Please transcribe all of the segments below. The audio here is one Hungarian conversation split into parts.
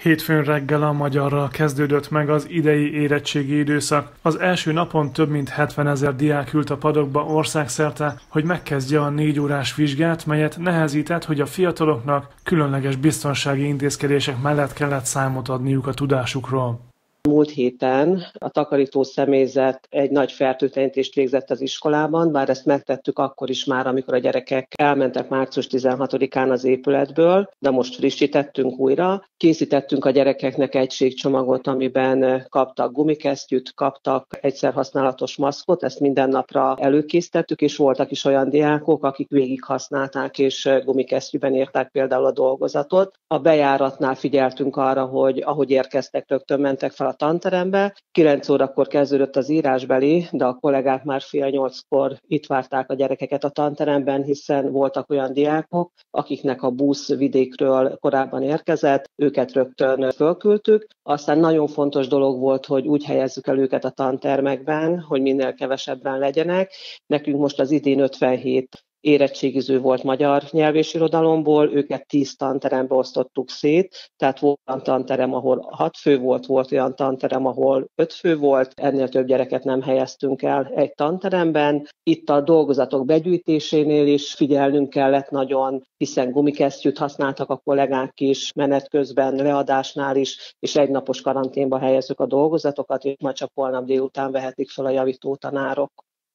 Hétfőn reggel a magyarral kezdődött meg az idei érettségi időszak. Az első napon több mint 70 000 diák ült a padokba országszerte, hogy megkezdje a 4 órás vizsgát, melyet nehezített, hogy a fiataloknak különleges biztonsági intézkedések mellett kellett számot adniuk a tudásukról. Múlt héten a takarító személyzet egy nagy fertőtlenítést végzett az iskolában, bár ezt megtettük akkor is már, amikor a gyerekek elmentek március 16-án az épületből, de most frissítettünk újra. Készítettünk a gyerekeknek egységcsomagot, amiben kaptak gumikesztyűt, kaptak egyszerhasználatos maszkot, ezt minden napra előkészítettük, és voltak is olyan diákok, akik végig használták, és gumikesztyűben írták például a dolgozatot. A bejáratnál figyeltünk arra, hogy ahogy érkeztek, rögtön mentek fel a tanterembe. 9 órakor kezdődött az írásbeli, de a kollégák már fél 8-kor itt várták a gyerekeket a tanteremben, hiszen voltak olyan diákok, akiknek a busz vidékről korábban érkezett, őket rögtön fölküldtük. Aztán nagyon fontos dolog volt, hogy úgy helyezzük el őket a tantermekben, hogy minél kevesebben legyenek. Nekünk most az idén 57 érettségiző volt magyar nyelv és irodalomból, őket 10 tanterembe osztottuk szét, tehát volt olyan tanterem, ahol 6 fő volt, volt olyan tanterem, ahol 5 fő volt, ennél több gyereket nem helyeztünk el egy tanteremben. Itt a dolgozatok begyűjtésénél is figyelnünk kellett nagyon, hiszen gumikesztyűt használtak a kollégák is, menet közben, leadásnál is, és egynapos karanténba helyezzük a dolgozatokat, és majd csak holnap délután vehetik fel a javító tanárok.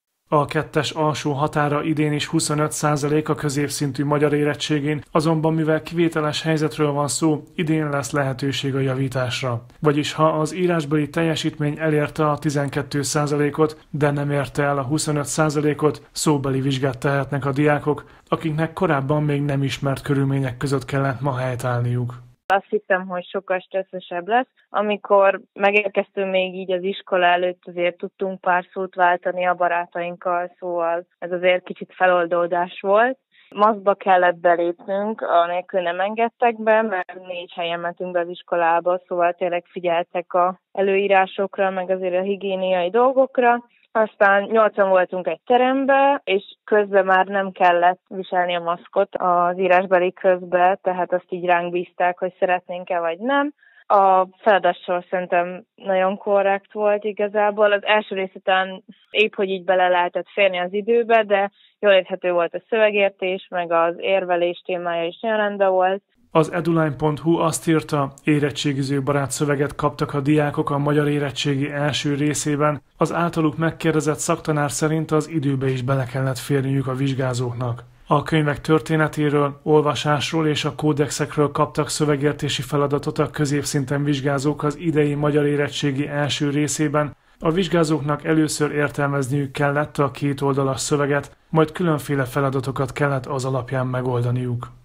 A 2-es alsó határa idén is 25% a középszintű magyar érettségén, azonban mivel kivételes helyzetről van szó, idén lesz lehetőség a javításra. Vagyis ha az írásbeli teljesítmény elérte a 12%-ot, de nem érte el a 25%-ot, szóbeli vizsgát tehetnek a diákok, akiknek korábban még nem ismert körülmények között kellett ma helytállniuk. Azt hittem, hogy sokkal stresszesebb lesz. Amikor megérkeztünk még így az iskola előtt, azért tudtunk pár szót váltani a barátainkkal, szóval ez azért kicsit feloldódás volt. Maszkba kellett belépnünk, anélkül nem engedtek be, mert 4 helyen mentünk be az iskolába, szóval tényleg figyeltek az előírásokra, meg azért a higiéniai dolgokra. Aztán 8-an voltunk egy terembe, és közben már nem kellett viselni a maszkot az írásbeli közben, tehát azt így ránk bízták, hogy szeretnénk-e vagy nem. A feladatsor szerintem nagyon korrekt volt igazából. Az első rész után épp, hogy így bele lehetett férni az időbe, de jól érthető volt a szövegértés, meg az érvelés témája is nagyon rendben volt. Az eduline.hu azt írta, érettségiző barát szöveget kaptak a diákok a magyar érettségi első részében. Az általuk megkérdezett szaktanár szerint az időbe is bele kellett férniük a vizsgázóknak. A könyvek történetéről, olvasásról és a kódexekről kaptak szövegértési feladatot a középszinten vizsgázók az idei magyar érettségi első részében. A vizsgázóknak először értelmezniük kellett a 2 oldalas szöveget, majd különféle feladatokat kellett az alapján megoldaniuk.